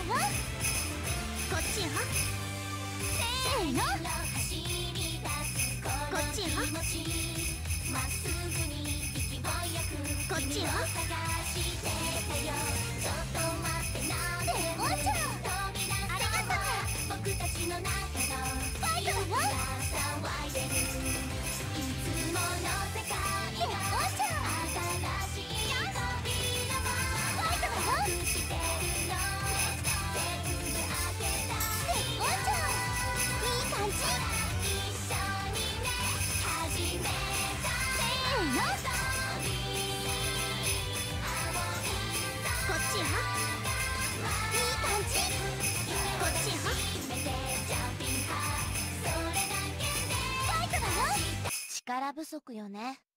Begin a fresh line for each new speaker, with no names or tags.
よ。こっちよ。せーの。こっちよ。こっちよ。おちゃんありがとう。ファイトだよ。力不足よね。